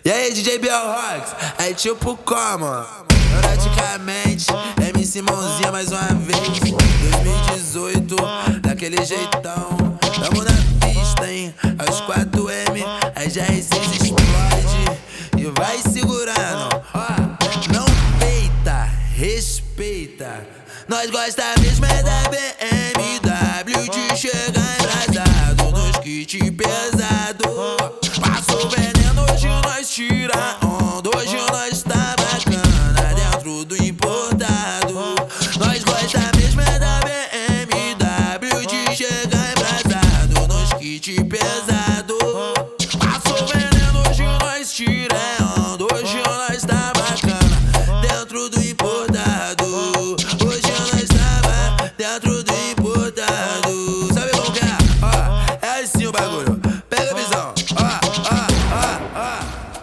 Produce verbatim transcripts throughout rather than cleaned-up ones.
E aí, D J Biel Rocks, é tipo como? Praticamente, M C Mãozinha mais uma vez. dois mil e dezoito, daquele jeitão. Tamo na pista, hein? Aos quatro M, a G R seis explode e vai segurando. Ó, não peita, respeita. Nós gosta mesmo é da B M W, de chegar embrasado nos kits pesado. Passou veneno, hoje nós tira onda, hoje nós tá bacana dentro do importado. Nós gosta mesmo é da B M W, de chegar embrasado nos kits pesado. Passou veneno, hoje nós tira onda, hoje nós tá bacana dentro do importado. Hoje nós tava dentro do importado. Sabe como que é? Ó, é assim o bagulho. Pega a visão. Ó, ó, ó,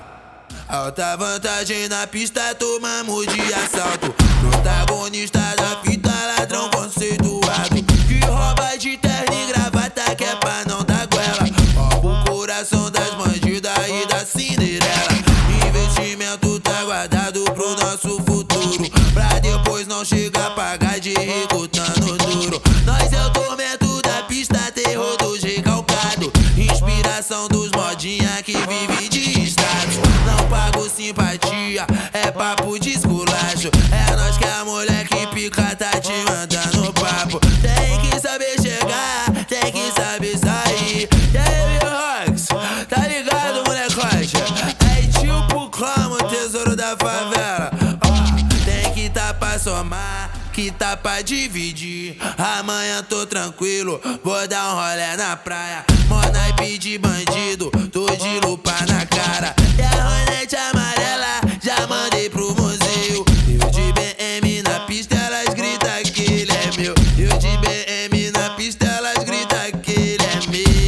ó. Alta vantagem na pista, tomamos de assalto. Protagonista da fita, ladrão conceituado, que rouba de terno e gravata, que é pra não dar goela. Rouba o coração das bandidas e da Cinderela. Investimento tá guardado pro nosso futuro, pra depois não chegar a pagar de rico tando duro. Nós é o tormento da pista, terror dos recalcados, inspiração dos modinha que vive de status. Não pago simpatia, é papo de esculacho. É nós que a mulher que pica tá te mandando papo. Tem que saber chegar, tem que saber sair. E aí, meu Rocks, tá ligado, molecote? É tipo como o tesouro da favela. Ó, tem que tá pra somar, que tá pra dividir. Amanhã tô tranquilo, vou dar um rolê na praia. Mó naipe de bandido, tô de lupa na cara. E a Hornet amarela já mandei pro museu. Eu de B M na pista, elas gritam que ele é meu. Eu de B M na pista, elas gritam que ele é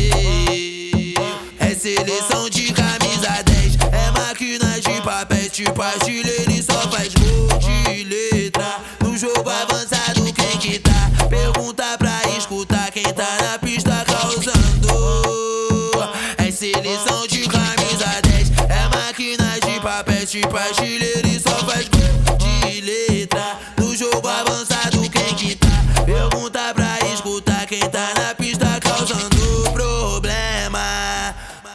meu. É seleção de camisa dez, é máquina de papel, tipo artilheiro e só faz gol de letra. No jogo avançado, quem que tá? Pergunta pra escutar quem tá na pista causando. É seleção de camisa dez, é máquina de papel, tipo artilheiro e só faz gol de letra. No jogo avançado, quem que tá? Pergunta pra escutar quem tá na pista causando problema.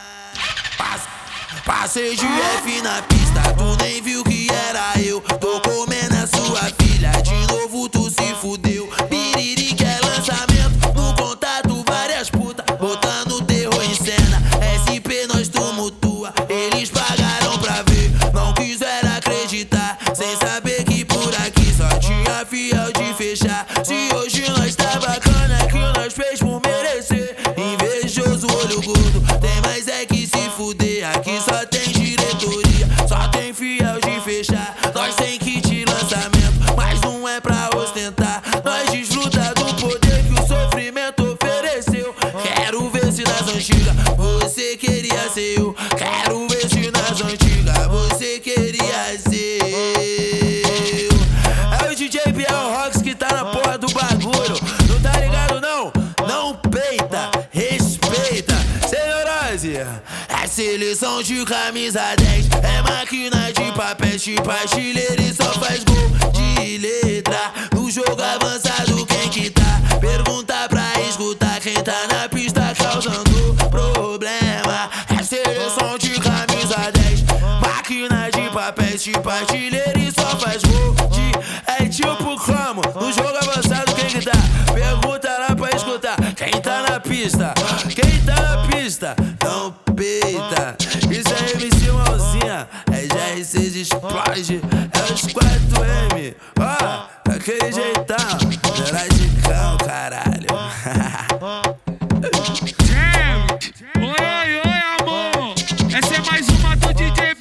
Passei de F na pista, tu nem viu que era eu. Tô comendo a sua filha, de novo tu se fudeu. Piriri que é lançamento, no contato várias putas, botando terror em cena. S P nós tumultua, eles pagaram pra ver, não quiseram acreditar, sem saber que por aqui só tinha fiel de fechar. Se hoje nós tá bacana, que nós fez por merecer. Invejoso, olho gordo, tem mais é que se fuder. Aqui só tem diretoria, só tem fiel de fechar. Nós tem kit de lançamento, mas não é pra ostentar. Nós desfruta do poder que o sofrimento ofereceu. Quero ver se nas antigas você queria ser eu. Quero ver se nas antigas você queria ser eu. É o D J Biel Rocks que tá na porra do bagulho. Não tá ligado não? Não peita, respeita. Senhorose, é seleção de camisa dez, é máquina de papel, tipo artilheiro e só faz gol de letra. No jogo avançado, quem que tá? Pergunta pra escutar quem tá na pista causando problema. É seleção de camisa dez, máquina de papel, tipo artilheiro e só faz gol de... É tipo como? No jogo avançado, quem que tá? Pergunta lá pra escutar quem tá na pista. Quem tá na pista? Não peita. Isso é M C Mãozinha, é G R seis explode, é os quatro M. Ó, daquele jeitão, Gerardicão, caralho. Oi, oi, oi, amor. Essa é mais uma do D J